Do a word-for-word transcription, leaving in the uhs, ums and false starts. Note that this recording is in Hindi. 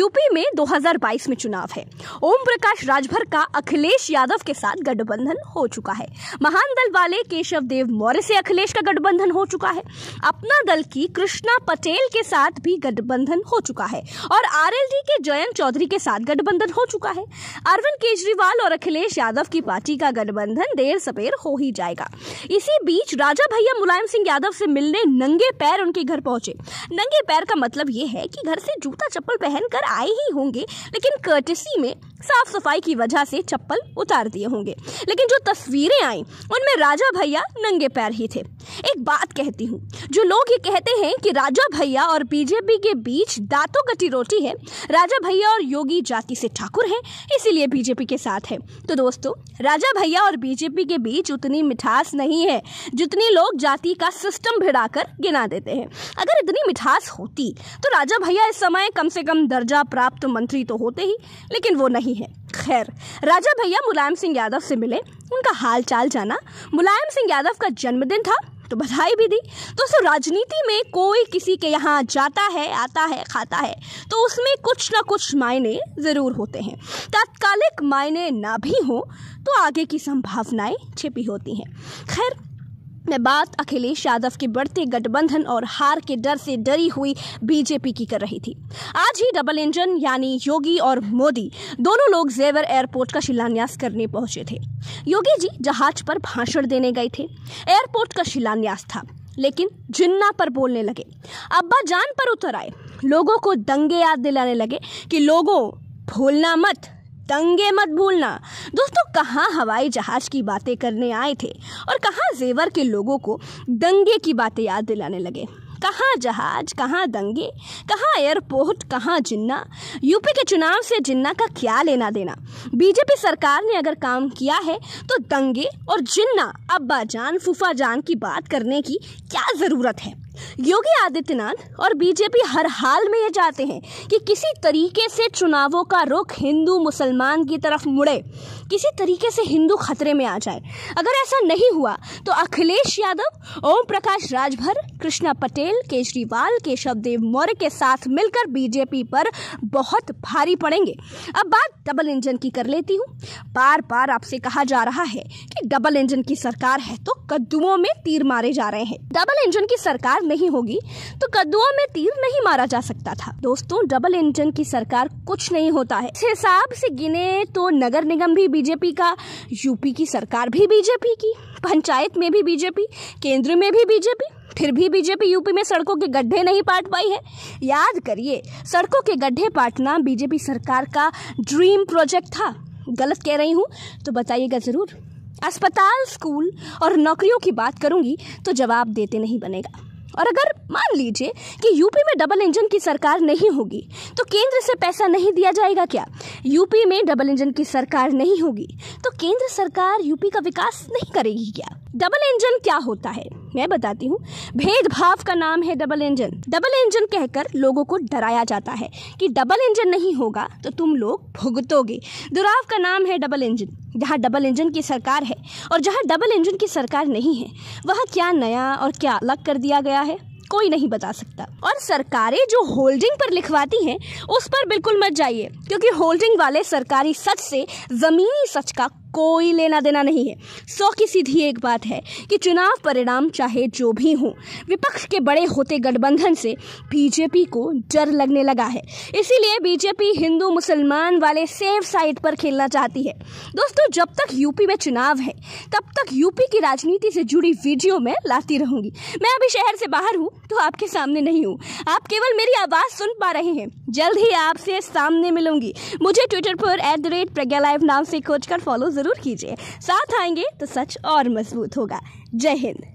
यूपी में दो हज़ार बाईस में चुनाव है। ओम प्रकाश राजभर का अखिलेश यादव के साथ गठबंधन हो चुका है। महान दल वाले केशव देव मौर्य से अखिलेश का गठबंधन हो चुका है। अपना दल की कृष्णा पटेल के साथ भी गठबंधन हो चुका है और आरएलडी के जयंत चौधरी के साथ गठबंधन हो चुका है। अरविंद केजरीवाल और अखिलेश यादव की पार्टी का गठबंधन देर सवेर हो ही जाएगा। इसी बीच राजा भैया मुलायम सिंह यादव से मिलने नंगे पैर उनके घर पहुंचे। नंगे पैर का मतलब ये है कि घर से जूता चप्पल पहनकर आए ही होंगे, लेकिन कर्टेसी में साफ सफाई की वजह से चप्पल उतार दिए होंगे। लेकिन जो तस्वीरें आई उनमें राजा भैया नंगे पैर ही थे। एक बात कहती हूँ, जो लोग ये कहते हैं कि राजा भैया और बीजेपी के बीच दांतों कटी रोटी है, राजा भैया और योगी जाति से ठाकुर हैं, इसीलिए बीजेपी के साथ है। तो दोस्तों, राजा भैया और बीजेपी के बीच उतनी मिठास नहीं है जितनी लोग जाति का सिस्टम भिड़ाकर गिना देते हैं। अगर इतनी मिठास होती तो राजा भैया इस समय कम से कम दर्जा प्राप्त मंत्री तो होते ही, लेकिन वो नहीं है। खैर, राजा भैया मुलायम सिंह यादव से मिले, उनका हाल चाल जाना। मुलायम सिंह यादव का जन्मदिन था तो बधाई भी दी। दोस्तों, राजनीति में कोई किसी के यहाँ जाता है, आता है, खाता है तो उसमें कुछ ना कुछ मायने जरूर होते हैं। तात्कालिक मायने ना भी हो तो आगे की संभावनाएं छिपी होती हैं। खैर, मैं बात अखिलेश यादव के बढ़ते गठबंधन और हार के डर से डरी हुई बीजेपी की कर रही थी। आज ही डबल इंजन यानी योगी और मोदी दोनों लोग जेवर एयरपोर्ट का शिलान्यास करने पहुंचे थे। योगी जी जहाज पर भाषण देने गए थे। एयरपोर्ट का शिलान्यास था, लेकिन जिन्ना पर बोलने लगे। अब्बा जान पर उतर आए। लोगों को दंगे याद दिलाने लगे कि लोगों भूलना मत, दंगे मत भूलना। दोस्तों, कहाँ हवाई जहाज की बातें करने आए थे और कहाँ जेवर के लोगों को दंगे की बातें याद दिलाने लगे। कहाँ जहाज, कहाँ दंगे, कहाँ एयरपोर्ट, कहाँ जिन्ना। यूपी के चुनाव से जिन्ना का क्या लेना देना। बीजेपी सरकार ने अगर काम किया है तो दंगे और जिन्ना, अब्बा जान, फूफा जान की बात करने की क्या जरूरत है। योगी आदित्यनाथ और बीजेपी हर हाल में ये चाहते हैं कि किसी तरीके से चुनावों का रुख हिंदू मुसलमान की तरफ मुड़े, किसी तरीके से हिंदू खतरे में आ जाए। अगर ऐसा नहीं हुआ तो अखिलेश यादव, ओम प्रकाश राजभर, कृष्णा पटेल, केजरीवाल, केशव देव मौर्य के साथ मिलकर बीजेपी पर बहुत भारी पड़ेंगे। अब बात डबल इंजन की कर लेती हूँ। बार बार आपसे कहा जा रहा है कि डबल इंजन की सरकार है तो कद्दुओं में तीर मारे जा रहे हैं। डबल इंजन की सरकार नहीं होगी तो कद्दुओं में तीर नहीं मारा जा सकता था। दोस्तों, डबल इंजन की सरकार कुछ नहीं होता है। इस हिसाब से गिने तो नगर निगम भी बीजेपी का, यूपी की सरकार भी बीजेपी की, पंचायत में भी बीजेपी, केंद्र में भी बीजेपी, फिर भी बीजेपी यूपी में सड़कों के गड्ढे नहीं पाट पाई है। याद करिए, सड़कों के गड्ढे पाटना बीजेपी सरकार का ड्रीम प्रोजेक्ट था। गलत कह रही हूँ तो बताइएगा जरूर। अस्पताल, स्कूल और नौकरियों की बात करूंगी तो जवाब देते नहीं बनेगा। और अगर मान लीजिए कि यूपी में डबल इंजन की सरकार नहीं होगी तो केंद्र से पैसा नहीं दिया जाएगा क्या? यूपी में डबल इंजन की सरकार नहीं होगी तो केंद्र सरकार यूपी का विकास नहीं करेगी क्या? डबल इंजन क्या होता है मैं बताती हूँ। भेदभाव का नाम है डबल इंजन। डबल इंजन कहकर लोगों को डराया जाता है कि डबल इंजन नहीं होगा तो तुम लोग भुगतोगे। दुराव का नाम है डबल इंजन। जहाँ डबल इंजन की सरकार है और जहाँ डबल इंजन की सरकार नहीं है, वह क्या नया और क्या अलग कर दिया गया है कोई नहीं बता सकता। और सरकारें जो होल्डिंग पर लिखवाती हैं उस पर बिल्कुल मत जाइए, क्योंकि होल्डिंग वाले सरकारी सच से जमीनी सच का कोई लेना देना नहीं है। सौ की सीधी एक बात है कि चुनाव परिणाम चाहे जो भी हो, विपक्ष के बड़े होते गठबंधन से बीजेपी को डर लगने लगा है। इसीलिए बीजेपी हिंदू मुसलमान वाले सेफ साइड पर खेलना चाहती है। दोस्तों, जब तक यूपी में चुनाव है तब तक यूपी की राजनीति से जुड़ी वीडियो मैं लाती रहूंगी। मैं अभी शहर से बाहर हूँ तो आपके सामने नहीं हूँ, आप केवल मेरी आवाज सुन पा रहे हैं। जल्द ही आपसे सामने मिलूंगी। मुझे ट्विटर पर at the rate Pragya live नाम से खोज कर फॉलो जरूर कीजिए। साथ आएंगे तो सच और मजबूत होगा। जय हिंद।